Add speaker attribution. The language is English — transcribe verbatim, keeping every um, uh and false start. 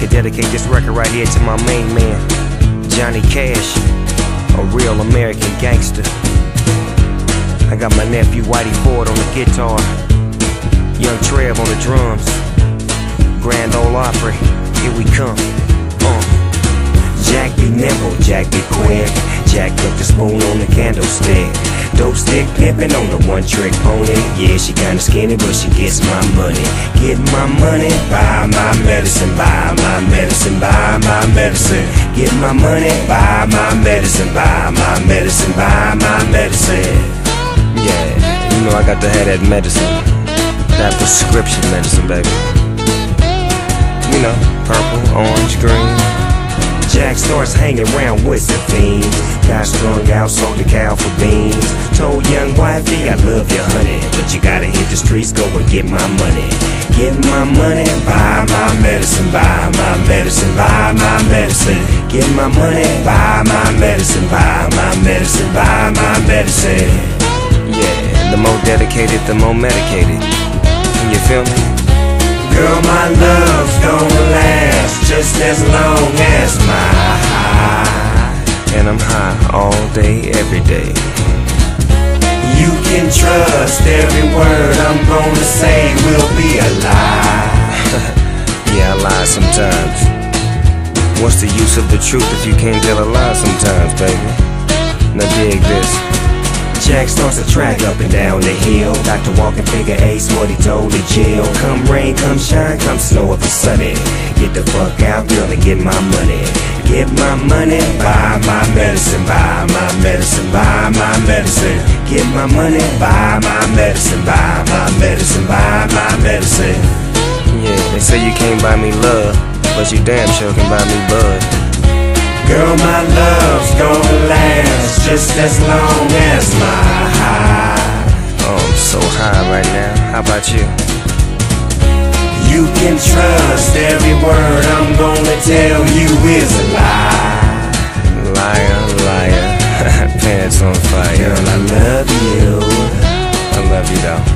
Speaker 1: to dedicate this record right here to my main man, Johnny Cash, a real American gangster. I got my nephew Whitey Ford on the guitar, Young Trev on the drums, Grand Ole Opry, here we come. Uh. Jack be nimble, Jack be quick, Jack put the spoon on the candlestick. Dope stick pimpin' on the one trick pony. Yeah, she kinda skinny, but she gets my money. Get my money, buy my medicine, buy my medicine, buy my medicine. Get my money, buy my medicine, buy my medicine, buy my medicine. Yeah, you know I got to have that medicine, that prescription medicine, baby. You know, purple, orange, green. Jack starts hanging around with some fiends. Got strung out, sold the cow for beans. Told young wifey, I love you, honey, but you gotta hit the streets, go and get my money. Get my money, buy my medicine, buy my medicine, buy my medicine. Get my money, buy my medicine, buy my medicine, buy my medicine. Yeah, the more dedicated, the more medicated. You feel me? Girl, my love's gonna last just as long as my high. And I'm high all day, every day. You can trust every word I'm gonna say will be a lie. Yeah, I lie sometimes. What's the use of the truth if you can't tell a lie sometimes, baby? Now dig this. Jack starts a track up and down the hill. Doctor walking figure eights, what he told the jail. Come rain, come shine, come snow if it's sunny. Get the fuck out, girl, and get my money. Get my money, buy my medicine, buy my medicine, buy my medicine. Get my money, buy my medicine, buy my medicine, buy my medicine. Yeah, they say you can't buy me love, but you damn sure can buy me bud. Girl, my love's gonna last just as long as my high. Oh, I'm so high right now. How about you? You can trust every word I'm gonna tell you is a lie. Liar, liar, pants on fire. Girl, I love you. I love you though.